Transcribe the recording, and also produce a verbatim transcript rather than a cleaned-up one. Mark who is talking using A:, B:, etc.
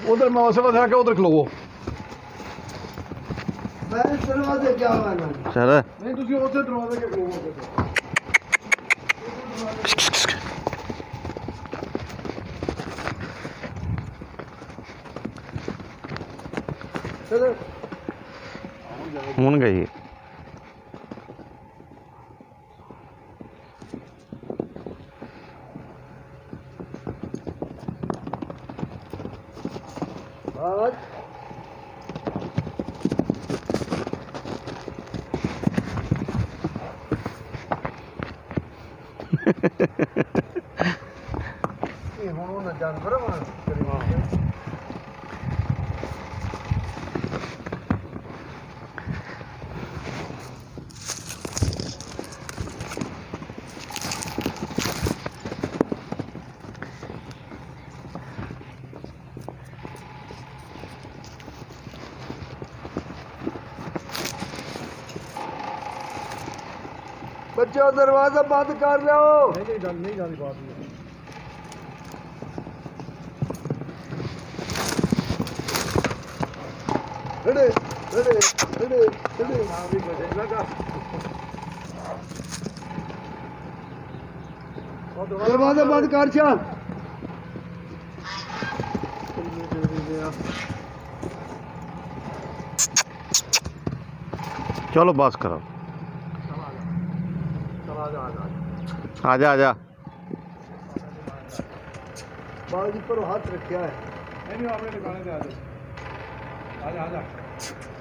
A: उधर मैं वैसे बता के उधर खलोवो
B: मैं दरवाजे क्या माना
A: चल नहीं तुसी उधर दरवाजे के खलोवो चलो हुन गई
B: आज ये होनो ना जानवर वहां करीब बच्चों दरवाजा बंद कर लो। नहीं नहीं जान नहीं जानी बात नहीं अरे अरे अरे अरे भी बजे लगा दरवाजा बंद कर चल
A: चलो बस करो आजा आजा
B: बाजी पर हाथ रखा है
C: नहीं नहीं आपने ठिकाने पे आ जाओ आजा आजा